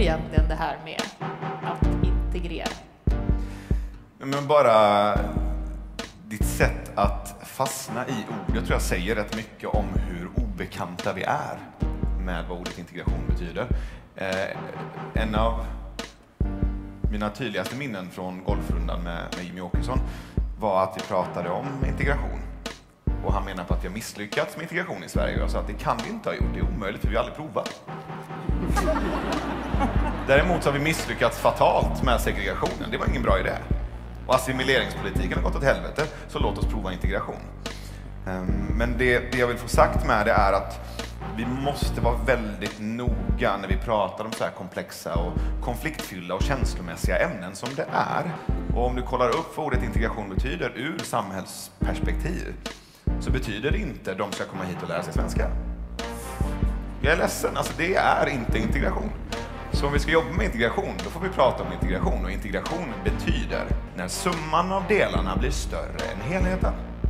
egentligen det här med att integrera? Men bara ditt sätt att fastna i ord. Jag tror jag säger rätt mycket om hur obekanta vi är med vad ordet integration betyder. En av mina tydligaste minnen från golfrundan med Jimmy Åkesson var att vi pratade om integration. Och han menar på att vi har misslyckats med integration i Sverige. Och jag sa att det kan vi inte ha gjort, det är omöjligt för vi har aldrig provat. Däremot så har vi misslyckats fatalt med segregationen, det var ingen bra idé. Och assimileringspolitiken har gått åt helvete, så låt oss prova integration. Men det jag vill få sagt med det är att vi måste vara väldigt noga när vi pratar om så här komplexa och konfliktfyllda och känslomässiga ämnen som det är. Och om du kollar upp vad ordet integration betyder ur samhällsperspektiv så betyder det inte att de ska komma hit och lära sig svenska. Jag är ledsen, alltså det är inte integration. Så om vi ska jobba med integration, då får vi prata om integration. Och integration betyder när summan av delarna blir större än helheten.